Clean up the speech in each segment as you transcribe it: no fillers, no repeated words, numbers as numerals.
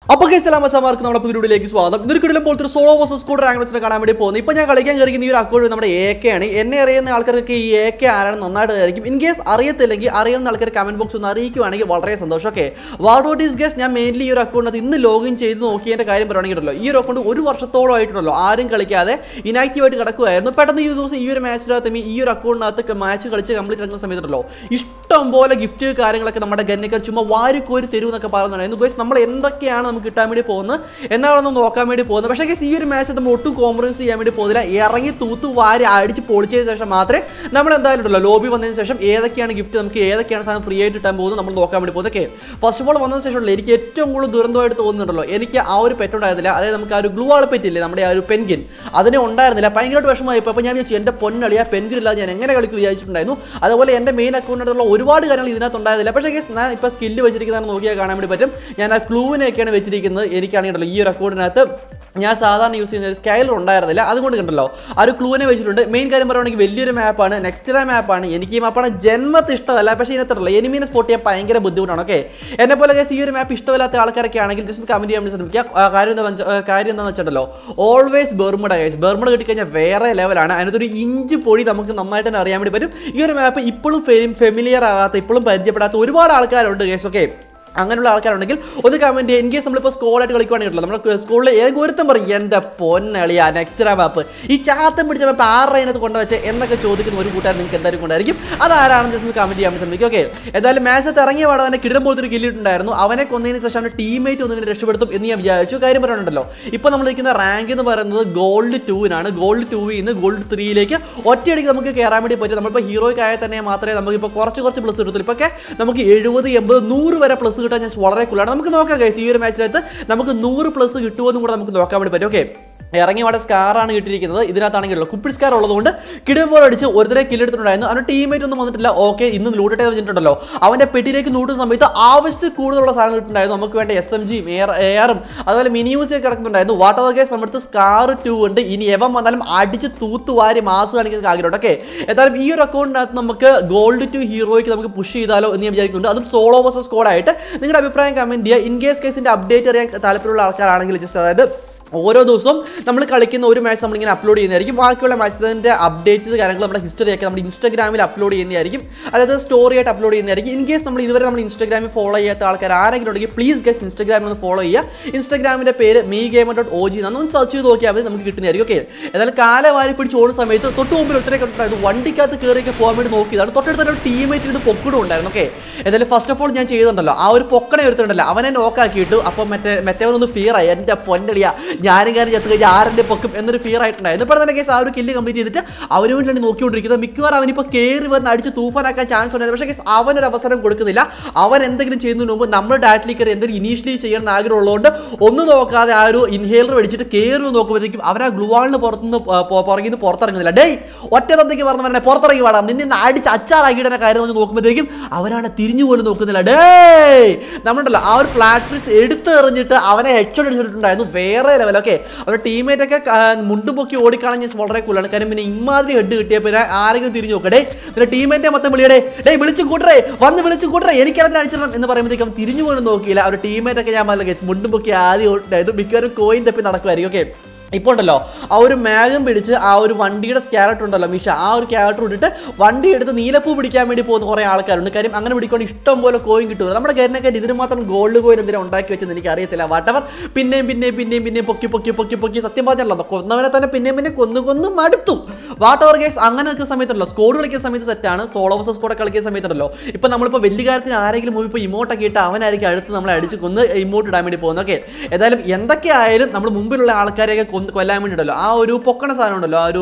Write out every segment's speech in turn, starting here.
അപ്പോൾ ഗൈസ് നമ്മുടെ പുതിയ വീഡിയോയിലേക്ക് സ്വാഗതം. ഇതൊരിക്കലും പോലത്തെ സോളോ വേഴ്സസ് സ്ക്വാഡ് റാങ്ക് മാച്ചിനെ കാണാൻ വേണ്ടി പോകുന്നു. ഇപ്പോൾ ഞാൻ കളിക്കാൻ കയറിക്കുന്ന ഈ ഒരു അക്കൗണ്ട് നമ്മുടെ AK ആണ്. എന്നെ അറിയുന്ന ആൾക്കാർക്ക് ഈ AK ആരാണ് നന്നായിട്ട് ആയിരിക്കും. ഇൻ കേസ് അറിയത്തില്ലെങ്കിൽ അറിയുന്ന ആൾക്കാർ കമന്റ് ബോക്സ് ഒന്ന് അറിയിക്കുകയാണെങ്കിൽ വളരെ സന്തോഷം. ഓക്കെ, വാട്ട് ഈസ് ഗൈസ്, ഞാൻ മെയിൻലി ഈ ഒരു അക്കൗണ്ടിനകത്ത് ഇന്ന് ലോഗിൻ ചെയ്ത് നോക്കിയതിൻ്റെ കാര്യം പറയുകയാണെങ്കിലോ, ഈ ഒരു അക്കൗണ്ട് ഒരു വർഷത്തോളം ആയിട്ടുണ്ടല്ലോ ആരും കളിക്കാതെ ഇനാക്റ്റീവ് ആയിട്ട് കിടക്കുമായിരുന്നു. പെട്ടെന്ന് ഈ ദിവസം ഈ ഒരു മാച്ചിനകത്ത് ഈ ഒരു അക്കൗണ്ടിനകത്ത് മാച്ച് കളിച്ച് കംപ്ലീറ്റ് ആക്കുന്ന സമയത്തുണ്ടല്ലോ ഇഷ്ടം പോലെ ഗിഫ്റ്റ് കാര്യങ്ങളൊക്കെ നമ്മുടെ ഗന്നൊക്കെ ചുമ്മാ വാരിക്കോരി തരും എന്നൊക്കെ പറയുന്നുണ്ടായിരുന്നു. ഗൈസ് നമ്മൾ എന്തൊക്കെയാണ് നമുക്ക് കിട്ടാൻ വേണ്ടി പോകുന്നത് എന്നാണെന്ന് നോക്കാൻ വേണ്ടി പോകുന്നത്. പക്ഷേ ഈ ഒരു മാച്ച് നമ്മൾ ഒട്ടും കോംപ്രമൈസ് ചെയ്യാൻ വേണ്ടി പോകുന്നില്ല. ഇറങ്ങി തൂത്തു വാരി അടിച്ച് പൊളിച്ചതിന് ശേഷം മാത്രമേ നമ്മൾ എന്തായാലും ഉണ്ടല്ലോ ലോബി വന്നതിന് ശേഷം ഏതൊക്കെയാണ് ഗിഫ്റ്റ്, നമുക്ക് ഏതൊക്കെയാണ് സാധനം ഫ്രീ ആയിട്ട് കിട്ടാൻ പോകുന്നത് നമ്മൾ നോക്കാൻ വേണ്ടി പോകുന്നത്. ഓക്കെ, ഫസ്റ്റ് ഓഫ് ഓൾ വന്നതിന് ശേഷം എനിക്ക് ഏറ്റവും കൂടുതൽ ദുരന്തമായിട്ട് തോന്നുന്നുണ്ടല്ലോ, എനിക്ക് ആ ഒരു പെറ്റ് ഉണ്ടായിരുന്നില്ല. അതായത് നമുക്ക് ആ ഒരു ഗ്ലൂ ആൾ പെറ്റില്ലേ, നമ്മുടെ ആ ഒരു പെൻഗിൻ, അതിനെ ഉണ്ടായിരുന്നില്ല. ഭയങ്കരമായിട്ട് വിഷമമായിപ്പോൾ. അപ്പോൾ ഞാൻ വിചാരിച്ചു എൻ്റെ പൊന്നളിയാ പെൻഗിൻ ഇല്ലാതെ ഞാൻ എങ്ങനെ കളിക്കും വിചാരിച്ചിട്ടുണ്ടായിരുന്നു. അതുപോലെ എൻ്റെ മെയിൻ അക്കൗണ്ടിലുള്ള ഒരുപാട് കാര്യങ്ങൾ ഇതിനകത്ത് ഉണ്ടായിരുന്നില്ല. പക്ഷേ ഞാൻ ഇപ്പോൾ സ്കില്ല് വെച്ചിരിക്കുന്നതാണ് നോക്കിയാൽ കാണാൻ വേണ്ടി പറ്റും. ഞാൻ ആ ക്ലൂവിനെയൊക്കെയാണ് വെച്ചിരിക്കുന്നത്. എനിക്കാണെങ്കിലോ ഈ ഒരു അക്കൗണ്ടിനകത്ത് ഞാൻ സാധാരണ യൂസ് ചെയ്യുന്ന ഒരു സ്കൈലർ ഉണ്ടായിരുന്നില്ല. അതുകൊണ്ട് കണ്ടല്ലോ ആ ഒരു ക്ലൂവിനെ വെച്ചിട്ടുണ്ട്. മെയിൻ കാര്യം പറയുകയാണെങ്കിൽ വലിയൊരു മാപ്പാണ്, നെക്സ്റ്റ് മാപ്പാണ്. എനിക്ക് ഈ മാപ്പാണ് ജന്മത്ത് ഇഷ്ടമല്ല. പക്ഷേ ഇതിനകത്തുള്ള എനിമീനെ സ്പോട്ട് ചെയ്യാൻ ഭയങ്കര ബുദ്ധിമുട്ടാണ്. ഓക്കെ, എന്നെ പോലെ ഈ ഒരു മാപ്പ് ഇഷ്ടമില്ലാത്ത ആൾക്കാരൊക്കെ ആണെങ്കിൽ ജസ്റ്റ് കമന്റ് ചെയ്യാൻ വേണ്ടി ശ്രമിക്കുക. കാര്യം എന്താണെന്ന് വെച്ചിട്ടുണ്ടല്ലോ, ഓൾവേസ് ബെർമുഡ ഗൈസ്. ബെർമുഡ കിട്ടിക്കഴിഞ്ഞാൽ വേറെ ലെവലാണ്. അതിനകത്തൊരു ഇഞ്ച് പൊടി നമുക്ക് നന്നായിട്ട് തന്നെ അറിയാൻ വേണ്ടി പറ്റും. ഈ ഒരു മാപ്പ് ഇപ്പോഴും ഫെമിലിയർ ആകാത്ത, ഇപ്പോഴും പരിചയപ്പെടാത്ത ഒരുപാട് ആൾക്കാരുണ്ട് ഗൈസ്. ഓക്കെ, അങ്ങനെയുള്ള ആൾക്കാരുണ്ടെങ്കിൽ ഒന്ന് കമന്റ് ചെയ്യുക. ഇൻ കേസ് നമ്മളിപ്പോൾ സ്കോളായിട്ട് കളിക്കുകയാണെങ്കിലോ നമ്മുടെ സ്കൂളിൽ ഏകോരുത്തം പറയും എൻ്റെ പൊന്നളിയാ നെക്സ്റ്റ് മാപ്പ് ഈ ചാത്തം പിടിച്ച മാപ്പ് ആരുടെ അതിനകത്ത് കൊണ്ടുവച്ച് എന്നൊക്കെ ചോദിക്കുന്ന ഒരു കൂട്ടുകാർ നിങ്ങൾക്ക് എന്തായാലും കൊണ്ടായിരിക്കും. അതാരാണെന്ന് ജസ്റ്റ് ഒന്ന് കമന്റ് ചെയ്യാൻ വേണ്ടി ശ്രമിക്കും. ഓക്കെ, എന്തായാലും മാച്ചത്ത് ഇറങ്ങിയ പാടെ തന്നെ കിടം പോലത്തെ ഒരു കില്ലിട്ടുണ്ടായിരുന്നു. അവനെ കൊന്നതിന് ശേഷം അവൻ്റെ ടീമേറ്റ് ഒന്നിനെ രക്ഷപ്പെടുത്തും എന്ന് ഞാൻ വിചാരിച്ചു. കാര്യം പറയുന്നുണ്ടല്ലോ, ഇപ്പോൾ നമ്മൾ നിൽക്കുന്ന റാങ്ക് എന്ന് പറയുന്നത് ഗോൾഡ് 2-നാണ്. ഗോൾഡ് 2-ൽ നിന്ന് ഗോൾഡ് 3-ലേക്ക് ഒറ്റയടിക്ക് നമുക്ക് കയറാൻ വേണ്ടി പറ്റും. നമ്മളിപ്പോൾ ഹീറോയ്ക്ക് ആയാൽ തന്നെ മാത്രമേ നമുക്കിപ്പോൾ കുറച്ച് പ്ലസ് കിട്ടത്തുള്ളൂ. ഇപ്പോൾ നമുക്ക് 70, 80, 100 വരെ പ്ലസ് കിട്ടാൻ ചാൻസ് വളരെ കൂടുതലാണ്. നമുക്ക് നോക്കാം ഗൈസ്, ഈ ഒരു മാച്ചിനകത്ത് നമുക്ക് 100 പ്ലസ് കിട്ടുമെന്നും കൂടെ നമുക്ക് നോക്കാൻ വേണ്ടി പറ്റും. ഓക്കെ, ഇറങ്ങി അവിടെ സ്കാറാണ് കിട്ടിയിരിക്കുന്നത്. ഇതിനകത്താണെങ്കിലോ കുപ്പിൾ സ്കാർ ഉള്ളതുകൊണ്ട് കിടുമ്പോൾ അടിച്ച് ഒരുത്തരെ കില്ലെടുത്തിട്ടുണ്ടായിരുന്നു. അവൻ്റെ ടീമേറ്റ് ഒന്നും വന്നിട്ടില്ല. ഓക്കെ, ഇന്ന് ലൂട്ടട്ടെ വെച്ചിട്ടുണ്ടല്ലോ, അവൻ്റെ പെട്ടിയിലേക്ക് ലൂട്ടുന്ന സമയത്ത് ആവശ്യത്തിൽ കൂടുതലുള്ള സാധനം കിട്ടുന്നുണ്ടായിരുന്നു. നമുക്ക് വേണ്ട SMG, ARും അതുപോലെ മിനിയൂസൊക്കെ കിടക്കുന്നുണ്ടായിരുന്നു. വാട്ട് ഓവർ ഗൈസ്, നമ്മുടെ സ്കാർ 2 ഉണ്ട്. ഇനി എവം വന്നാലും അടിച്ച് തൂത്തുവാരി മാസ് കാണിക്കുന്ന ആഗ്രഹമുണ്ട്. ഓക്കെ, എന്തായാലും ഈ ഒരു അക്കൗണ്ടിനകത്ത് നമുക്ക് ഗോൾഡ് 2 ഹീറോയ്ക്ക് നമുക്ക് പുഷ് ചെയ്താലോ എന്ന് ഞാൻ വിചാരിക്കുന്നുണ്ട്. അതും സോളോ വേഴ്സസ് സ്ക്വാഡായിട്ട്. നിങ്ങളുടെ അഭിപ്രായം കമന്റ് ചെയ്യുക. ഇൻ കേസ് കേസിൻ്റെ അപ്ഡേറ്റ് അറിയാൻ താല്പര്യമുള്ള ആൾക്കാരാണെങ്കിൽ ജസ്റ്റ് അതായത് ഓരോ ദിവസവും നമ്മൾ കളിക്കുന്ന ഒരു മാച്ച് നമ്മളിങ്ങനെ അപ്ലോഡ് ചെയ്യുന്നതായിരിക്കും. ബാക്കിയുള്ള മാച്ചിൻ്റെ അപ്ഡേറ്റ്സ് കാര്യങ്ങൾ നമ്മുടെ ഹിസ്റ്ററിയൊക്കെ നമ്മുടെ ഇൻസ്റ്റാഗ്രാമിൽ അപ്ലോഡ് ചെയ്യുന്നതായിരിക്കും. അതായത് സ്റ്റോറി ആയിട്ട് അപ്ലോഡ് ചെയ്യുന്നതായിരിക്കും. ഇൻ കേസ് നമ്മൾ ഇതുവരെ നമ്മൾ ഇൻസ്റ്റാഗ്രാമിൽ ഫോളോ ചെയ്യാത്ത ആൾക്കാർ ആരെങ്കിലും ഉണ്ടെങ്കിൽ പ്ലീസ് ഗൈസ് ഇൻസ്റ്റാഗ്രാമിൽ ഒന്ന് ഫോളോ ചെയ്യുക. ഇൻസ്റ്റാഗ്രാമിൻ്റെ പേര് megamer.og ഒന്ന് സെർച്ച് ചെയ്ത് നോക്കിയാൽ മതി, നമുക്ക് കിട്ടുന്നതായിരിക്കും. ഓക്കെ, എന്നാലും കാലവാരി പിടിച്ച് ഓടുന്ന സമയത്ത് തൊട്ട് മുമ്പിൽ ഒത്തിരി കണ്ടിട്ടുണ്ടായിരുന്നു. വണ്ടിക്കകത്ത് കയറിയൊക്കെ പോകാൻ വേണ്ടി നോക്കിയതാണ്. തൊട്ടടുത്ത ഒരു ടീമേറ്റ് ഇത് പൊക്കടും ഉണ്ടായിരുന്നു. ഓക്കെ, എന്തായാലും ഫസ്റ്റ് ഓഫ് ഓൾ ഞാൻ ചെയ്തിട്ടുണ്ടല്ലോ ആ ഒരു പൊക്കണ എടുത്തിട്ടുണ്ടല്ലോ, അവനെ നോക്കാക്കിയിട്ടു. അപ്പം മറ്റേവനൊന്ന് ഫിയറായി, എൻ്റെ പൊന്നളിയാ ഞാനും കാര്യം ചത്ത് കഴിഞ്ഞാൽ ആരെൻ്റെ പൊക്കും എന്നൊരു ഫിയർ ആയിട്ടുണ്ടായിരുന്നു. ഇപ്പോൾ തന്നെ കേസ് ആ ഒരു കില്ല് കംപ്ലീറ്റ് ചെയ്തിട്ട് അവന് വേണ്ടിയാണ് നോക്കിക്കൊണ്ടിരിക്കുന്നത്. മിക്കവാറും അവനിപ്പോൾ കയറി വന്ന് അടിച്ച് തൂഫാനാക്കാൻ ചാൻസ് ഉണ്ടായിരുന്നു. പക്ഷേ കേസ് അവനൊരു അവസരം കൊടുക്കുന്നില്ല. അവൻ എന്തെങ്കിലും ചെയ്യുന്നതിന് മുമ്പ് നമ്മൾ ഡയറക്റ്റ്ലി കയറി എന്തെങ്കിലും ഇനീഷ്യലി ചെയ്യണമെന്ന് ആഗ്രഹമുള്ളതുകൊണ്ട് ഒന്നും നോക്കാതെ ആ ഒരു ഇൻഹേലർ മേടിച്ചിട്ട് കയറി നോക്കുമ്പോഴത്തേക്കും അവൻ ആ ഗ്ലൂവാളിന് പുറകിൽ നിന്ന് പുറത്തിറങ്ങുന്നില്ല. ഡേയ് ഒറ്റ തന്തയ്ക്ക് പറഞ്ഞു പറഞ്ഞാൽ പുറത്തിറങ്ങി വാടാം, നിന്നെ അടിച്ച് അച്ചാറാക്കിയിട്ട് കാര്യം വന്ന് നോക്കുമ്പോഴത്തേക്കും അവനാണ് തിരിഞ്ഞു പോലും നോക്കുന്നില്ല. ഡേയ് നമ്മളുണ്ടല്ലോ ആ ഒരു ഫ്ലാഷ് ഫ്രീസ് എടുത്തെറിഞ്ഞിട്ട് അവനെ ഹെഡ്ഷോട്ട് അടിച്ചിട്ടുണ്ടായിരുന്നു. വേറെ ലെവൽ. ഓക്കെ, അവരുടെ ടീമേറ്റ് ഒക്കെ മുണ്ടും പൊക്കി ഓടിക്കാണാൻ ഞാൻ വളരെ കൂളാണ്. കാര്യം പിന്നെ ഇമാതിരി ഹെഡ് കിട്ടിയ പിന്നെ ആരെങ്കിലും തിരിഞ്ഞു നോക്കടേ, നിന്റെ ടീമേറ്റെ മൊത്തം വിളിയടേ, ഡേ വിളിച്ചു കൂട്ടറേ, വന്ന് വിളിച്ചു കൂട്ടറേ, എനിക്കതിനെ അടിച്ചിടണം എന്ന് പറയുമ്പോഴത്തേക്കും തിരിഞ്ഞു പോലും നോക്കിയില്ല. അവരുടെ ടീമേറ്റ് ഒക്കെ ഞാൻ നല്ല കേസ് മുണ്ടും പൊക്കി ആദ്യം ഓടിണ്ടായത്. മിക്കവാറും കോയിൻ തപ്പി നടക്കുമായിരിക്കും. ഓക്കെ, ഇപ്പോൾ ഉണ്ടല്ലോ ആ ഒരു മാഗം പിടിച്ച് ആ ഒരു വണ്ടിയുടെ ക്യാരക്ടർ ഉണ്ടല്ലോ മിഷ, ആ ഒരു ക്യാരക്ടർ ഇട്ടിട്ട് വണ്ടി എടുത്ത് നീലപ്പൂ പിടിക്കാൻ വേണ്ടി പോകുന്ന കുറേ ആൾക്കാരുണ്ട്. കാര്യം അങ്ങനെ പിടിക്കൊണ്ട് ഇഷ്ടം പോലെ കോയിൻ കിട്ടുമല്ലോ. നമ്മുടെ കയറിനൊക്കെ ഇതിന് മാത്രം ഗോൾഡ് കോയിൻ എന്തിനാണ് ഉണ്ടാക്കി വെച്ചെന്ന് എനിക്ക് അറിയത്തില്ല. വാട്ടവർ പിന്നെയും പൊക്കി സത്യം പറഞ്ഞല്ലോ കൊന്നവനെ തന്നെ പിന്നെയും കൊന്നു മടുത്തു. വാട്ടവർ ഗൈസ് അങ്ങനെ നിൽക്കുന്ന സമയത്തുണ്ടല്ലോ സ്കോഡ് കളിക്കുന്ന സമയത്ത് സെറ്റാണ്. സോളോ വേഴ്സസ് സ്ക്വാഡ് കളിക്കുന്ന സമയത്തുണ്ടല്ലോ ഇപ്പോൾ നമ്മളിപ്പോൾ വലിയ കാര്യത്തിന് ആരെങ്കിലും മുമ്പ് ഇപ്പോൾ ഇമോട്ടൊക്കെ ഇട്ട് അവനായിരിക്കും അടുത്ത് നമ്മളെ അടിച്ച് കൊന്ന് ഇമോട്ട് ഇടാൻ വേണ്ടി പോകുന്നത്. ഓക്കെ, ഏതായാലും എന്തൊക്കെയായാലും നമ്മൾ മുമ്പിലുള്ള ആൾക്കാരെയൊക്കെ കൊല്ലാൻ വേണ്ടിയിട്ടല്ലോ ആ ഒരു പൊക്കണ സാധനം ഉണ്ടല്ലോ, ആ ഒരു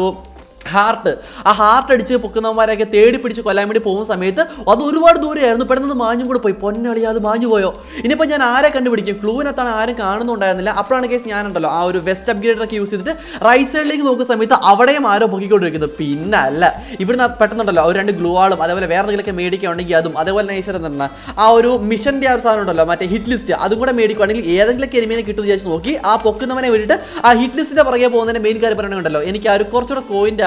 ഹാർട്ട് അടിച്ച് പൊക്കുന്നവന്മാരെയൊക്കെ തേടി പിടിച്ച് കൊല്ലാൻ വേണ്ടി പോകുന്ന സമയത്ത് അത് ഒരുപാട് ദൂരെയായിരുന്നു. പെട്ടെന്ന് മാഞ്ഞും കൂടെ പോയി. പൊന്നളി അത് മാഞ്ഞു പോയോ? ഇനിയിപ്പോൾ ഞാൻ ആരെ കണ്ടുപിടിക്കും? ക്ലൂവിനകത്താണ് ആരും കാണുന്നുണ്ടായിരുന്നില്ല. അപ്പോഴാണ് കേസ് ഞാനുണ്ടല്ലോ ആ ഒരു വെസ്റ്റ് അപ്ഗ്രേഡറൊക്കെ യൂസ് ചെയ്തിട്ട് റൈറ്റ് സൈഡിലേക്ക് നോക്കുന്ന സമയത്ത് അവിടെയും ആരോ പൊക്കിക്കൊണ്ടിരിക്കുന്നത്. പിന്നെ അല്ല, ഇവിടുന്ന് പെട്ടെന്നുണ്ടല്ലോ ഒരു 2 ഗ്ലൂ ആളും അതേപോലെ വേറെ എന്തെങ്കിലുമൊക്കെ മേടിക്കുകയാണെങ്കിൽ അതും അതേപോലെ നൈസർ തന്നെ ആ ഒരു മിഷൻ്റെ ആ ഒരു സാധനം ഉണ്ടല്ലോ മറ്റേ ഹിറ്റ് ലിസ്റ്റ് അതും കൂടെ മേടിക്കുകയാണെങ്കിൽ ഏതെങ്കിലുമൊക്കെ എനിമീനെ കിട്ടുമെന്ന് വിചാരിച്ച് നോക്കി ആ പൊക്കുന്നവനെ വേണ്ടിയിട്ട് ആ ഹിറ്റ് ലിസ്റ്റിൻ്റെ പുറകെ പോകുന്നതിൻ്റെ മെയിൻ കാര്യം പറയണമെന്നുണ്ടല്ലോ എനിക്ക് ആ ഒരു കുറച്ചുകൂടെ കോയിൻ്റെ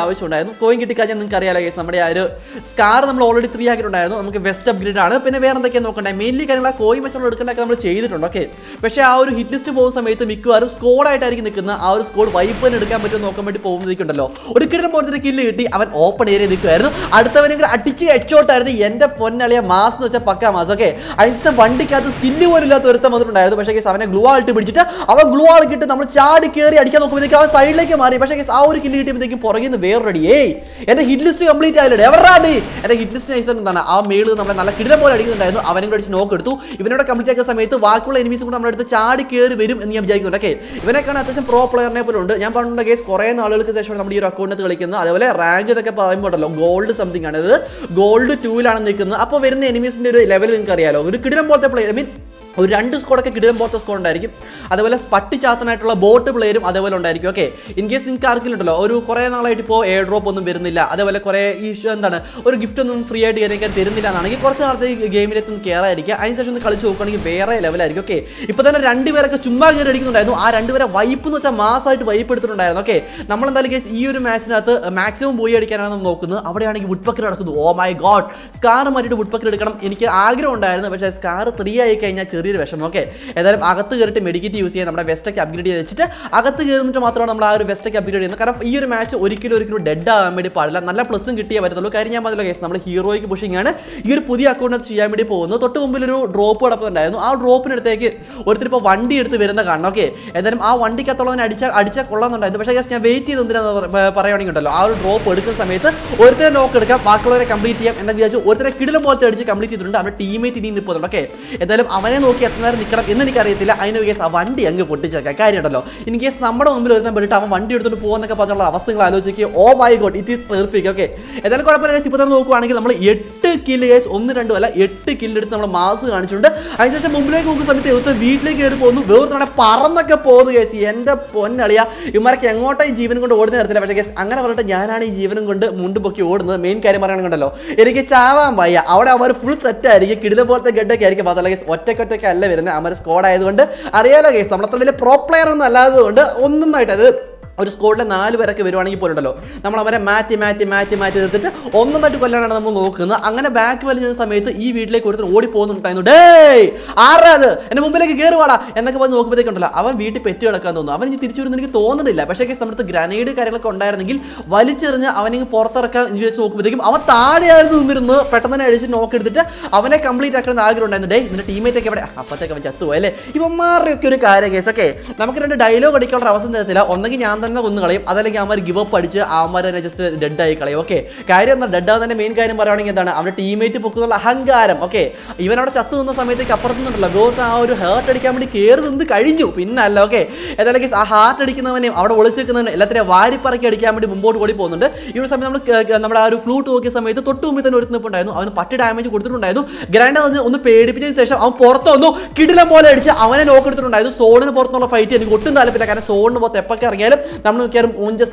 ആവശ്യമുണ്ടായിരുന്നു. കോയിൻ കിട്ടിക്കഴിഞ്ഞാൽ നിങ്ങൾക്ക് അറിയാലോ ഗൈസ്, നമ്മുടെ ആ ഒരു സ്കാർ നമ്മൾ ഓൾറെഡി 3 ആക്കിയിട്ടുണ്ടായിരുന്നു. നമുക്ക് വെസ്റ്റ് അപ്ഗ്രേഡ് ആണ്. പിന്നെ വേറെ എന്തൊക്കെയാണ് നോക്കണ്ടേ, മെയിൻലി കാര്യങ്ങൾ ആ കോയിൻ വെച്ചുള്ള എടുക്കേണ്ടതൊക്കെ നമ്മൾ ചെയ്തിട്ടുണ്ട്. ഓക്കെ, പക്ഷേ ആ ഒരു ഹിറ്റ് ലിസ്റ്റ് പോകുന്ന സമയത്ത് മിക്കവാറും സ്കോഡായിട്ടായിരിക്കും നിൽക്കുന്ന. ആ ഒരു സ്കോഡ് വൈപ്പ് തന്നെ എടുക്കാൻ പറ്റുമോ നോക്കാൻ വേണ്ടി പോകുന്നതിക്കുണ്ടല്ലോ. ഒരിക്കലും പോലത്തെ കില്ല് കിട്ടി, അവൻ ഓപ്പൺ ഏരിയ നിൽക്കുമായിരുന്നു. അടുത്തവനെ അടിച്ച് ഹെഡ്ഷോട്ടായിരുന്നു. എൻ്റെ പൊന്നളിയ മാസ് എന്ന് വെച്ചാൽ പക്കാ മാസ്. ഓക്കെ, അതിനുശേഷം വണ്ടിക്കകത്ത് സ്കില്ല് പോലും ഇല്ലാത്ത ഒരുത്തം വന്നിട്ടുണ്ടായിരുന്നു. പക്ഷേ അവനെ ഗ്ലൂ ആൾട്ട് പിടിച്ചിട്ട് അവൻ ഗ്ലൂ ആൾ കിട്ടി നമ്മൾ ചാടി കയറി അടിക്കാൻ നോക്കുമ്പോഴത്തേക്ക് അവൻ സൈഡിലേക്ക് മാറി. പക്ഷേ ആ ഒരു കില്ല് കിട്ടിയപ്പോഴത്തേക്കും പുറകിൽ നിന്ന് വേറൊരു എൻ്റെ ഹിറ്റ് ലിസ്റ്റ് കംപ്ലീറ്റ് ആയില്ലേ, എവറാണ് എൻ്റെ ഹിറ്റ് ലിസ്റ്റ് നൈസ് എന്താണ് ആ മേളിൽ നമ്മളെ നല്ല കിടിലം പോലെ അടിക്കുന്നുണ്ടായിരുന്നു. അവനെ കൂടെ അടിച്ച് നോക്ക് എടുത്തു. ഇവനോട് കംപ്ലീറ്റ് ആക്കിയ സമയത്ത് ബാക്കിയുള്ള എനിമീസും കൂടെ നമ്മുടെ അടുത്ത് ചാടി കയറി വരും എന്ന് ഞാൻ വിചാരിക്കുന്നുണ്ട്. ഓക്കെ, ഇവനൊക്കെയാണ് അത്യാവശ്യം പ്രോ പ്ലെയറിനെ പോലെ ഉണ്ട്. ഞാൻ പറഞ്ഞിട്ടുണ്ട് കേസ് കുറേ നാളുകൾക്ക് ശേഷമാണ് നമ്മുടെ ഈ ഒരു അക്കൗണ്ടിൽ കളിക്കുന്നത്. അതേപോലെ റാങ്ക് ഇതൊക്കെ പറയുമ്പോൾ ഉണ്ടല്ലോ ഗോൾഡ് സംതിങ് ആണ്, ഇത് ഗോൾഡ് 2 നിൽക്കുന്നത്. അപ്പോൾ വരുന്ന എനിമീസിന്റെ ഒരു ലെവൽ നിങ്ങൾക്ക് അറിയാലോ. ഒരു കിടിലം പോലത്തെ പ്ലെയർ, ഐ മീൻ ഒരു 2 സ്കോഡൊക്കെ കിടിലം പോലത്തെ സ്കോഡ് ഉണ്ടായിരിക്കും. അതേപോലെ പട്ടിച്ചാത്തനായിട്ടുള്ള ബോട്ട് പ്ലെയറും അതേപോലെ ഉണ്ടായിരിക്കും. ഓക്കെ, ഇൻ കേസ് നിങ്ങൾക്ക് ആർക്കെങ്കിലും ഉണ്ടല്ലോ ഒരു കുറേ നാളായിട്ട് ഇപ്പോൾ എയർ ഡ്രോപ്പ് ഒന്നും വരുന്നില്ല, അതേപോലെ കുറേ ഇഷ്യൂ എന്താണ് ഒരു ഗിഫ്റ്റ് ഒന്നും ഫ്രീ ആയിട്ട് കയറിക്കാൻ തരുന്നില്ല എന്നാണെങ്കിൽ കുറച്ച് നാളത്തെ ഗെയിമിലേക്ക് ഒന്ന് കയറായിരിക്കുക. അതിനുശേഷം ഒന്ന് കളിച്ച് നോക്കുകയാണെങ്കിൽ വേറെ ലെവലായിരിക്കും. ഓക്കെ, ഇപ്പോൾ തന്നെ 2 പേരൊക്കെ ചുമ്മാ കയറി അടിക്കുന്നുണ്ടായിരുന്നു. ആ 2 പേരെ വൈപ്പ് എന്ന് വെച്ചാൽ മാസമായിട്ട് വൈപ്പ് എടുത്തിട്ടുണ്ടായിരുന്നു. ഓക്കെ, നമ്മളെന്തായാലും കേസ് ഈ ഒരു മാച്ചിനകത്ത് മാക്സിമം പോയി അടിക്കാനാണ് നമ്മൾ നോക്കുന്നത്. അവിടെയാണെങ്കിൽ വുഡ് പക്കർ നടക്കുന്നു. ഓ മൈ ഗോഡ്, സ്കാർ മാറ്റിയിട്ട് വുഡ് പക്കർ എടുക്കണം എനിക്ക് ആഗ്രഹം ഉണ്ടായിരുന്നു. പക്ഷേ സ്കാർ 3 ആയി കഴിഞ്ഞാൽ ചെറിയൊരു വിഷമം. ഓക്കെ, ഏതായാലും അകത്ത് കയറിയിട്ട് മെഡിക്കറ്റ് യൂസ് ചെയ്യാൻ നമ്മുടെ വെസ്റ്റൊക്കെ അപ്ഗ്രേഡ് ചെയ്ത് വെച്ചിട്ട് അകത്ത് കയറിയിട്ട് മാത്രമാണ് നമ്മൾ ആ ഒരു വെസ്റ്റൊക്കെ അപ്ഗ്രേഡ് ചെയ്യുന്നത്. കാരണം ഈ ഒരു മാച്ച് ഒരിക്കലും ഡെഡ് ആകാൻ വേണ്ടി പാടില്ല. നല്ല പ്ലസും കിട്ടിയേ വരത്തുള്ളൂ. കാര്യം ഞാൻ പറഞ്ഞല്ലോ കേസ്, നമ്മൾ ഹീറോയ്ക്ക് പുഷിംഗ് ആണ് ഈ ഒരു പുതിയ അക്കൗണ്ടിനകത്ത് ചെയ്യാൻ വേണ്ടി പോകുന്നത്. തൊട്ട് മുമ്പിൽ ഒരു ഡ്രോപ്പ് കിടപ്പുണ്ടായിരുന്നു. ആ ഡ്രോപ്പിനടുത്തേക്ക് ഒരുത്തർ ഇപ്പോൾ വണ്ടി എടുത്ത് വരുന്ന കാണണം. ഓക്കെ, ഏതായാലും ആ വണ്ടിക്കകത്തുള്ളവനെ അടിച്ചാൽ കൊള്ളാമെന്നുണ്ടായിരുന്നു. പക്ഷേ ഞാൻ വെയിറ്റ് ചെയ്ത് എന്തിനാന്ന് പറയുകയാണെങ്കിൽ ഉണ്ടല്ലോ, ആ ഒരു ഡ്രോപ്പ് എടുക്കുന്ന സമയത്ത് ഒരുത്തരെ നോക്ക് എടുക്കാം, ബാക്കിയുള്ളവരെ കംപ്ലീറ്റ് ചെയ്യാം എന്ന് വിചാരിച്ചു ഒരുത്തരെ കിടിലം പോലത്തെ അടിച്ച് കംപ്ലീറ്റ് ചെയ്തിട്ടുണ്ട്. അവരുടെ ടീമേറ്റ് ഇനി നിൽക്കുന്നുണ്ട്. ഓക്കെ, ഏതായാലും അവനെ നോക്കി എത്ര നേരം നിൽക്കണം എന്ന് എനിക്കറിയത്തില്ല. അതിന് കേസ് ആ വണ്ടി അങ്ങ് പൊട്ടിച്ചേക്കാം. കാര്യമുണ്ടല്ലോ, ഇൻ കേസ് നമ്മുടെ മുമ്പിൽ ഒരുത്തം പെട്ടിട്ട് അവൻ വണ്ടി എടുത്തിട്ട് പോകുന്നൊക്കെ പറഞ്ഞുള്ള അവസ്ഥ നിങ്ങൾ ആലോചിക്കുക. Oh my god, it is perfect. Okay, ഏതായാലും കുഴപ്പമില്ല. ഇപ്പോൾ തന്നെ നോക്കുവാണെങ്കിൽ നമ്മൾ 8 കില്ല് കേസ് 1, 2 അല്ല 8 കില്ലെടുത്ത് നമ്മൾ മാസ് കാണിച്ചിട്ടുണ്ട്. അതിനുശേഷം മുമ്പിലേക്ക് നോക്കുന്ന സമയത്ത് ഇവത്ത് വീട്ടിലേക്ക് കയറി പോകുന്നു. വേറെ പറന്നൊക്കെ പോകുന്നു കേസ്. എൻ്റെ പൊന്നളിയ, ഇവന്മാരൊക്കെ എങ്ങോട്ടായി ജീവനും കൊണ്ട് ഓടുന്ന തരത്തില്ല. പക്ഷേ കേസ് അങ്ങനെ പറഞ്ഞിട്ട് ഞാനാണ് ഈ ജീവനും കൊണ്ട് മുണ്ട് പൊക്കി ഓടുന്നത്. മെയിൻ കാര്യം പറയുകയാണെന്നുണ്ടല്ലോ, എനിക്ക് ചാവാൻ വയ്യ. അവിടെ അവർ ഫുൾ സെറ്റ് ആയിരിക്കും, കിടില പോലത്തെ ഗഡൊക്കെ ആയിരിക്കും. മാത്രമല്ല കേസ് ഒറ്റയ്ക്കൊറ്റയ്ക്ക് അല്ല വരുന്നത്, അവർ സ്കോഡ് ആയതുകൊണ്ട് അറിയാലോ കേസ്, നമ്മളത്ര വലിയ പ്രോ പ്ലെയർ ഒന്നും അല്ലാത്തതുകൊണ്ട് ഒന്നൊന്നായിട്ട് അത് ഒരു സ്കോഡിലെ 4 പേരൊക്കെ വരുവാണെങ്കിൽ പോലുണ്ടല്ലോ നമ്മൾ അവരെ മാറ്റി എടുത്തിട്ട് ഒന്നൊന്നായിട്ട് കൊല്ലാനാണ് നമ്മൾ നോക്കുന്നത്. അങ്ങനെ ബാക്ക് വലിഞ്ഞ സമയത്ത് ഈ വീട്ടിലേക്ക് ഒരുത്തർ ഓടി പോകുന്നുണ്ടായിരുന്നു. ഡേയ് ആരാ അത്, എൻ്റെ മുമ്പിലേക്ക് കയറുവാടാ എന്നൊക്കെ പറഞ്ഞ് നോക്കുമ്പോഴത്തേക്കുണ്ടല്ലോ അവൻ വീട്ടിൽ പെറ്റ് കിടക്കാൻ തോന്നുന്നു. അവൻ ഇനി തിരിച്ചു വരുന്ന എനിക്ക് തോന്നുന്നില്ല. പക്ഷേ നമ്മുടെ ഗ്രനേഡ് കാര്യങ്ങളൊക്കെ ഉണ്ടായിരുന്നെങ്കിൽ വലിച്ചെറിഞ്ഞ് അവനെ പുറത്തിറക്കാൻ വെച്ച് നോക്കുമ്പോഴത്തേക്കും അവൻ താഴെയായിരുന്നു നിന്നിരുന്ന് പെട്ടെന്ന് തന്നെ അടിച്ച് നോക്കെടുത്തിട്ട് അവനെ കംപ്ലീറ്റ് ആക്കണം ആഗ്രഹം ഉണ്ടായിരുന്നു. ഡേ നിന്റെ ടീമേറ്റ് ഒക്കെ എവിടെ, അപ്പത്തേക്ക് അവൻ ചത്തുപോയി അല്ലേ. ഇവന്മാരുടെയൊക്കെ ഒരു കാര്യം കേസൊക്കെ നമുക്ക് 2 ഡയലോഗ് അടിക്കാനുള്ള അവസരം തരത്തില്ല. ഒന്നെങ്കിൽ ഞാൻ തന്നെ കൊന്നു കളയും, അതല്ലെങ്കിൽ അവന്മാർ ഗിവ് അപ്പ് അടിച്ച് അവന്മാരെ ജസ്റ്റ് ഡെഡ് ആയി കളയും. ഓക്കെ, കാര്യം എന്താ ഡെഡ് ആവുന്നതിന്റെ മെയിൻ കാര്യം പറയുകയാണെങ്കിൽ എന്താണ് അവരുടെ ടീമേറ്റ് പൊക്കുന്നുള്ള അഹങ്കാരം. ഓക്കെ, ഇവനവിടെ ചത്തു നിന്ന സമയത്തേക്ക് അപ്പുറത്തുനിന്നുണ്ടല്ലോ ഗോത്ത് ആ ഒരു ഹാർട്ട് അടിക്കാൻ വേണ്ടി കയറി നിന്ന് കഴിഞ്ഞു. പിന്നെ അല്ല. ഓക്കെ, ഏതായാലും ആ ഹാർട്ട് അടിക്കുന്നവനെയും അവിടെ ഒളിച്ചു വെക്കുന്നവനും എല്ലാത്തിനെയും വാരിപ്പറക്കി അടിക്കാൻ വേണ്ടി മുമ്പോട്ട് ഓടി പോകുന്നുണ്ട്. ഈ ഒരു സമയം നമ്മൾ നമ്മുടെ ആ ഒരു ക്ലൂട്ട് നോക്കിയ സമയത്ത് തൊട്ട് മുമ്പിൽ തന്നെ ഒരു നിൽപ്പുണ്ടായിരുന്നു. അവന് പട്ടി ഡാമേജ് കൊടുത്തിട്ടുണ്ടായിരുന്നു. ഗ്രാൻഡ് ഒന്ന് പേടിപ്പിച്ചതിന് ശേഷം അവൻ പുറത്ത് വന്നു കിടിലം പോലെ അടിച്ച് അവനെ നോക്കെടുത്തിട്ടുണ്ടായിരുന്നു. സോണിന് പുറത്തുള്ള ഫൈറ്റ് എനിക്ക് ഒട്ടും താല്പര്യമില്ല. കാരണം സോണിന് പുറത്ത് എപ്പൊക്കെ ഇറങ്ങിയാലും നമ്മൾ മിക്കവാറും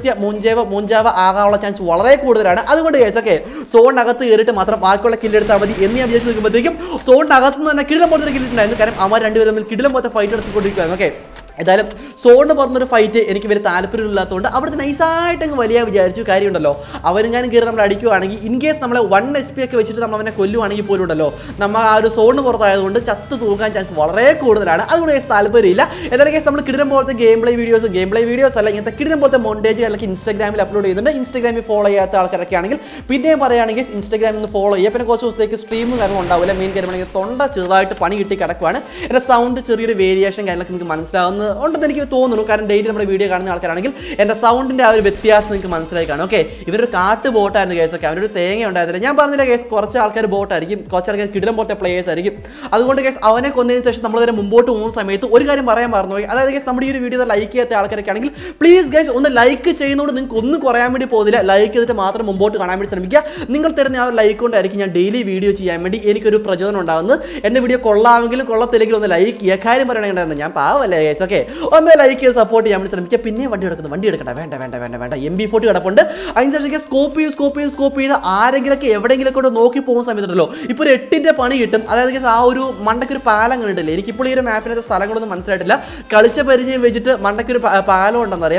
മൂഞ്ചാവ ആകാനുള്ള ചാൻസ് വളരെ കൂടുതലാണ്. അതുകൊണ്ട് കേസൊക്കെ സോണിനകത്ത് കയറിയിട്ട് മാത്രം ബാക്കിയുള്ള കില്ലെടുത്താൽ മതി എന്ന് ഞാൻ വിചാരിച്ച് നിൽക്കുമ്പോഴത്തേക്കും സോണിനകത്ത് നിന്ന് തന്നെ കിടിലം പോലത്തെ കില്ലിട്ടുണ്ടായിരുന്നു. കാരണം അവർ 2 പേരും തമ്മിൽ കിടിലം പോലത്തെ ഫൈറ്റ് എടുത്തുകൊണ്ടിരിക്കുകയാണ്. ഓക്കെ, ഏതായാലും സോണിന് പറഞ്ഞൊരു ഫൈറ്റ് എനിക്ക് വലിയ താല്പര്യമില്ലാത്തതുകൊണ്ട് അവിടുത്തെ നൈസായിട്ട് അങ്ങ് വലിയ വിചാരിച്ചു. കാര്യമുണ്ടല്ലോ അവരെങ്ങാനും കയറി നമ്മൾ അടിക്കുകയാണെങ്കിൽ ഇൻ കേസ് നമ്മളെ 1 HP ഒക്കെ വെച്ചിട്ട് നമ്മൾ അവനെ കൊല്ലുവാണെങ്കിൽ പോലും ഉണ്ടല്ലോ നമ്മൾ ആ ഒരു സോണിന് പുറത്തായതുകൊണ്ട് ചത്ത് തൂക്കാൻ ചാൻസ് വളരെ കൂടുതലാണ്. അതുകൊണ്ട് കേസ് താല്പര്യമില്ല. ഏതായാലും കേസ് നമ്മൾ കിടിലം പോലത്തെ ഗെയിം പ്ലേ വീഡിയോസ് അല്ല ഇങ്ങനത്തെ കിടിലം പോലത്തെ മോണ്ടേജ് അല്ലെങ്കിൽ ഇൻസ്റ്റാഗ്രാമിൽ അപ്ലോഡ് ചെയ്യുന്നുണ്ട്. ഇൻസ്റ്റാഗ്രാമിൽ ഫോളോ ചെയ്യാത്ത ആൾക്കാരൊക്കെ ആണെങ്കിൽ പിന്നെയും പറയുകയാണെങ്കിൽ ഇൻസ്റ്റാഗ്രാമിൽ നിന്ന് ഫോളോ ചെയ്യുക. പിന്നെ കുറച്ച് ദിവസത്തേക്ക് സ്ട്രീമും കാര്യങ്ങളും ഉണ്ടാവില്ല. മെയിൻ കാര്യമാണെങ്കിൽ തൊണ്ട ചെറുതായിട്ട് പണി കിട്ടി കിടക്കുവാണ്. എൻ്റെ സൗണ്ട് ചെറിയൊരു വേരിയേഷൻ കാര്യങ്ങളൊക്കെ നിങ്ങൾക്ക് മനസ്സിലാവുന്ന ഉണ്ടെന്ന് എനിക്ക് തോന്നുന്നു. കാരണം ഡെയിലി നമ്മുടെ വീഡിയോ കാണുന്ന ആൾക്കാരാണെങ്കിൽ എൻ്റെ സൗണ്ടിൻ്റെ ആ ഒരു വ്യത്യാസം നിങ്ങൾക്ക് മനസ്സിലായി കാണും. ഓക്കെ, ഇവരൊരു കാട്ട് ബോട്ടായിരുന്നു കേസൊക്കെ, അവരൊരു തേങ്ങ ഉണ്ടായിരുന്നില്ല. ഞാൻ പറഞ്ഞില്ല കേസ് കുറച്ച് ആൾക്കാർ ബോട്ടായിരിക്കും, കുറച്ച് ആൾക്കാർ കിടിലം പോലത്തെ പ്ലേയേഴ്സ് ആയിരിക്കും. അതുകൊണ്ട് കേസ് അവനെ കൊന്നതിന് ശേഷം നമ്മൾ തന്നെ മുമ്പോട്ട് പോകുന്ന സമയത്ത് ഒരു കാര്യം പറയാൻ മറന്നുപോയി. അതായത് കേസ് നമ്മുടെ ഈ ഒരു വീഡിയോ ലൈക്ക് ചെയ്യാത്ത ആൾക്കാരൊക്കെ ആണെങ്കിൽ പ്ലീസ് ഗൈസ് ഒന്ന് ലൈക്ക് ചെയ്യുന്നതുകൊണ്ട് നിങ്ങൾക്ക് ഒന്നും കുറയാൻ വേണ്ടി പോകുന്നില്ല. ലൈക്ക് ചെയ്തിട്ട് മാത്രം മുമ്പോട്ട് കാണാൻ വേണ്ടി ശ്രമിക്കുക. നിങ്ങൾ തരുന്ന ആ ഒരു ലൈക്ക് കൊണ്ടായിരിക്കും ഞാൻ ഡെയിലി വീഡിയോ ചെയ്യാൻ വേണ്ടി എനിക്കൊരു പ്രചോദനം ഉണ്ടാകുന്നത്. എൻ്റെ വീഡിയോ കൊള്ളാമെങ്കിലും കൊള്ളത്തില്ലെങ്കിലും ഒന്ന് ലൈക്ക് ചെയ്യുക. കാര്യം പറയണമെങ്കിൽ ഞാൻ പാവല്ലേ ഗൈസ്. ഓക്കെ, ഒന്ന് ലൈക്ക് ചെയ്ത് സപ്പോർട്ട് ചെയ്യാൻ വേണ്ടി ശ്രമിക്കുക. പിന്നെ വണ്ടി എടുക്കണ്ട, വേണ്ട MP40 കിടപ്പുണ്ട്. അതിനുശേഷം സ്കോപ്പ് ചെയ്ത് ആരെങ്കിലൊക്കെ എവിടെയെങ്കിലൊക്കെ നോക്കി പോകുന്ന സമയത്തുണ്ടല്ലോ ഇപ്പോൾ ഒരു 8ന്റെ പണി കിട്ടും. അതായത് ആ ഒരു മണ്ടക്കൊരു പാലം കണ്ടിട്ടില്ലേ. എനിക്കിപ്പോൾ ഈ ഒരു മാപ്പിനകത്തെ സ്ഥലങ്ങളൊന്നും മനസ്സിലായിട്ടില്ല. കളിച്ച പരിചയം വെച്ചിട്ട് മണ്ടക്കൊരു പാലം ഉണ്ടെന്നറിയാം.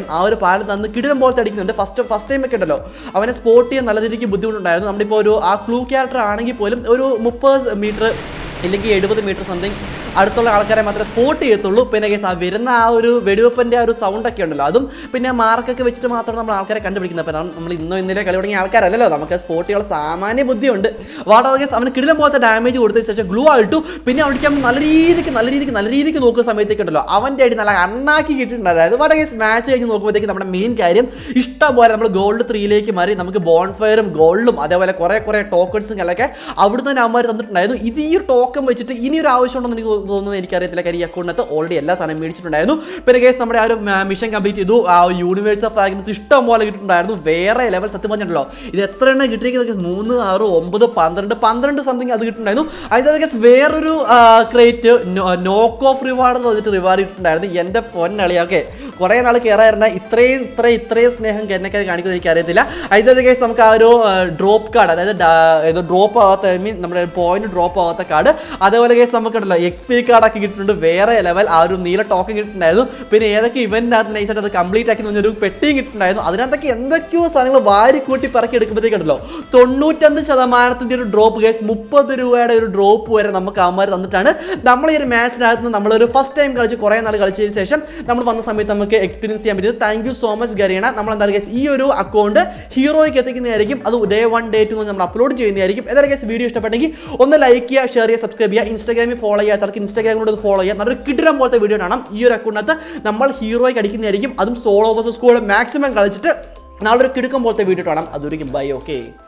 ആ ഒരു പാലം തന്ന് കിടിലം പോലത്തെ അടിക്കുന്നുണ്ട്. ഫസ്റ്റ് ടൈം ഒക്കെ ഉണ്ടല്ലോ അവനെ സ്പോട്ട് ചെയ്യാൻ നല്ല രീതിക്ക് ബുദ്ധിമുട്ടുണ്ടായിരുന്നു. നമ്മളിപ്പോൾ ഒരു ആ ക്ലൂ ക്യാരക്ടർ ആണെങ്കിൽ പോലും ഒരു 30 മീറ്റർ ഇല്ലെങ്കിൽ 70 മീറ്റർ സംതിങ് അടുത്തുള്ള ആൾക്കാരെ മാത്രമേ സ്പോട്ട് ചെയ്യത്തുള്ളൂ. പിന്നെ കേസ് ആ വരുന്ന ആ ഒരു വെടിവെപ്പിൻ്റെ ആ ഒരു സൗണ്ടൊക്കെ ഉണ്ടല്ലോ, അതും പിന്നെ മാർക്കൊക്കെ വെച്ചിട്ട് മാത്രം നമ്മൾ ആൾക്കാരെ കണ്ടുപിടിക്കുന്നത്. അപ്പോൾ നമ്മൾ ഇന്നലെ കളി തുടങ്ങിയ ആൾക്കാരല്ലല്ലോ, നമുക്ക് സ്പോട്ട് ചെയ്യാൻ സാമാന്യ ബുദ്ധിയുണ്ട്. വാട്ടർ കേസ് അവന് കിടിലം പോലത്തെ ഡാമേജ് കൊടുത്തതിന് ശേഷം ഗ്ലൂ ആയിട്ടു. പിന്നെ അവനിക്ക് നല്ല രീതിക്ക് നോക്കുന്ന സമയത്തേക്ക് ഉണ്ടല്ലോ അവൻ്റെ അടി നല്ല അണ്ണാക്കി കിട്ടിയിട്ടുണ്ടായിരുന്നു. വാട്ടർ കേസ് മാച്ച് കഴിഞ്ഞ് നോക്കുമ്പോഴത്തേക്ക് നമ്മുടെ മെയിൻ കാര്യം ഇഷ്ടം പോലെ നമ്മൾ ഗോൾഡ് 3ലേക്ക് മാറി നമുക്ക് ബോൺഫയറും ഗോൾഡും അതേപോലെ കുറേ ടോക്കൺസും ഒക്കെ അവിടുന്ന് തന്നെ അവന്മാർ തന്നിട്ടുണ്ടായിരുന്നു. ഇത് ഈ ടോക്കൺ വെച്ചിട്ട് ഇനി ഒരു ആവശ്യമുണ്ടെന്ന് എനിക്ക് തോന്നുന്നു, എനിക്കറിയത്തില്ല. കാര്യം ഈ അക്കൗണ്ടിനകത്ത് ഓൾറെഡി എല്ലാ സാധനം മേടിച്ചിട്ടുണ്ടായിരുന്നു. പിന്നെ കേസ് നമ്മുടെ ആ ഒരു മിഷൻ കംപ്ലീറ്റ് ചെയ്തു. ആ യൂണിവേഴ്സ് ഓഫ് ഫ്രാഗ്മെന്റ്സ് ഇഷ്ടം പോലെ കിട്ടിയിട്ടുണ്ടായിരുന്നു. വേറെ ലെവൽ സത്യം പറഞ്ഞിട്ടുണ്ടല്ലോ. ഇത് എത്ര എണ്ണം കിട്ടിയിരിക്കുന്നത് 3, 6, 9, 12 സംതിങ് അത് കിട്ടുന്നുണ്ടായിരുന്നു. അതിന് കേസ് വേറൊരു ക്രേറ്റ് നോക്ക് ഓഫ് റിവാർഡ് എന്ന് പറഞ്ഞിട്ട് റിവാർഡ് കിട്ടുന്നുണ്ടായിരുന്നു. എൻ്റെ പൊന്നളിയൊക്കെ കുറേ നാൾ കയറായിരുന്ന ഇത്രയും സ്നേഹം എന്നൊക്കെ കാണിക്കുന്നത് എനിക്കറിയത്തില്ല. അതിൻ്റെ കേസ് നമുക്ക് ആ ഒരു ഡ്രോപ്പ് കാർഡ്, അതായത് ഡ്രോപ്പ് ആവാത്ത നമ്മുടെ പോയിന്റ് ഡ്രോപ്പ് ആവാത്ത കാർഡ്, അതേപോലെ കേസ് നമുക്കുണ്ടല്ലോ XP കാർഡൊക്കെ കിട്ടുന്നുണ്ട്. വേറെ ലെവൽ ആ ഒരു നീല ടോക്കൺ കിട്ടുന്നുണ്ടായിരുന്നു. പിന്നെ ഏതൊക്കെ ഇവന്റിനകത്ത് നൈസായിട്ട് അത് കംപ്ലീറ്റ് ആക്കി ഒരു പെട്ടിയും കിട്ടുന്നുണ്ടായിരുന്നു. അതിനകത്തൊക്കെ എന്തൊക്കെയോ സാധനങ്ങൾ വാരി കൂട്ടി പറക്കി എടുക്കുമ്പോഴത്തേക്കുണ്ടല്ലോ 95% ഒരു ഡ്രോപ്പ് കേസ് 30 രൂപയുടെ ഒരു ഡ്രോപ്പ് വരെ നമുക്ക് അവന്മാർ തന്നിട്ടാണ് നമ്മൾ ഈ ഒരു മാച്ചിനകത്ത് നമ്മളൊരു ഫസ്റ്റ് ടൈം കളിച്ച് കുറേ നാൾ കളിച്ചതിന് ശേഷം നമ്മൾ വന്ന സമയത്ത് നമുക്ക് എക്സ്പീരിയൻസ് ചെയ്യാൻ പറ്റിയത്. Thank you so much Garena. നമ്മൾ എന്താ കേസ് ഈ ഒരു അക്കൗണ്ട് ഹീറോയ്ക്ക് എത്തിക്കുന്നതായിരിക്കും. അത് Day 1 Day 2 നമ്മൾ അപ്ലോഡ് ചെയ്യുന്നതായിരിക്കും. ഏതായാലും കേസ് വീഡിയോ ഇഷ്ടപ്പെട്ടെങ്കിൽ ഒന്ന് ലൈക്ക് ചെയ്യുക, ഷെയർ ചെയ്യുക, സബ്സ്ക്രൈബ് ചെയ്യുക. ഇൻസ്റ്റാഗ്രാമിൽ ഫോളോ ചെയ്യുക, തർക്ക് ഇൻസ്റ്റാഗ്രാമിലൂടെ ഫോളോ ചെയ്യുക. നല്ലൊരു കിടിലം പോലത്തെ വീഡിയോ കാണാം. ഈ ഒരു അക്കൗണ്ടിനകത്ത് നമ്മൾ ഹീറോയ്ക്ക് അടിക്കുന്നതായിരിക്കും. അതും സോളോ വേഴ്സസ് സ്ക്വാഡ് മാക്സിമം കളിച്ചിട്ട് നാളെ ഒരു കിടുക്കം പോലത്തെ വീഡിയോ കാണാം. അതൊരിക്കും ബൈ. ഓക്കെ.